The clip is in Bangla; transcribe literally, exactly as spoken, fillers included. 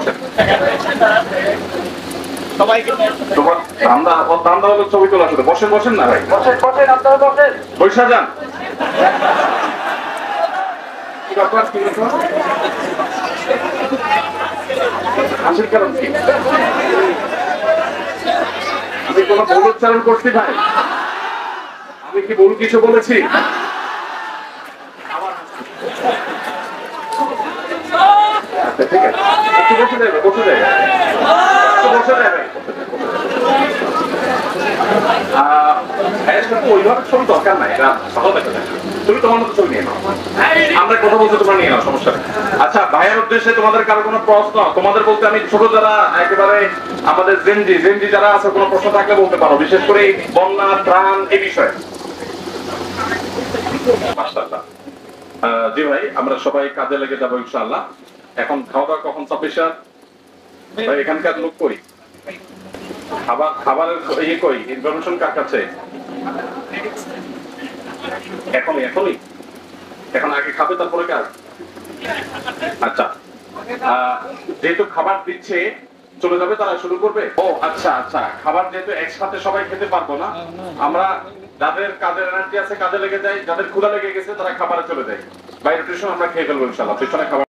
বসেন। তোমার ধান্দা ও ধান্দা হলো ছবি তোলা শুধু। বসেন বসেন না ভাই, বসেন বসেন আপনারা বসেন। বৈশা যান। কি ব্যাপার, কি ব্যাপার? হাসির কারণ কি? আমি কোনো ভুল উচ্চারণ করছি ভাই? আমি কি ভুল কিছু বলেছি? আচ্ছা ঠিক আছে, একটু বসে যাবে, বসে যাবে, একটু বসে যাবে। আহ, ভাইয়ের সাথে ওইভাবে ছবি দরকার নাই, এটা ভালো দেখা যায়। তুমি তোমার মতো ছবি নিয়ে নাও, আমরা কথা বলতে তোমরা নিয়ে নাও, সমস্যা নেই। আচ্ছা, ভাইয়ের উদ্দেশ্যে তোমাদের কারো কোনো প্রশ্ন? তোমাদের বলতে আমি ছোট যারা একেবারে আমাদের জেনজি জেনজি যারা আছে, কোনো প্রশ্ন থাকলে বলতে পারো, বিশেষ করে এই বন্যা ত্রাণ এই বিষয়ে। মাশাআল্লাহ। আহ, জি ভাই, আমরা সবাই কাজে লেগে যাবো ইনশাআল্লাহ। এখন খাওয়া দাওয়া কখন সাফিসিয়েন্ট? ভাই এখানকার লোক কই? খাবার খাবারের ইয়ে কই? ইনফরমেশন কার কাছে? এখনই এখনই এখন আগে খাবে তারপরে কাজ? আচ্ছা, আহ, যেহেতু খাবার দিচ্ছে চলে যাবে, তারা শুরু করবে। ও আচ্ছা আচ্ছা, খাবার যেহেতু একসাথে সবাই খেতে পারবো না, আমরা যাদের কাজের এনার্জি আছে কাজে লেগে যায়, যাদের ক্ষুধা লেগে গেছে তারা খাবারে চলে যায়। বাইরে টিউশন আমরা খেয়ে ফেলবো ইনশাআল্লাহ, পিছনে খাবার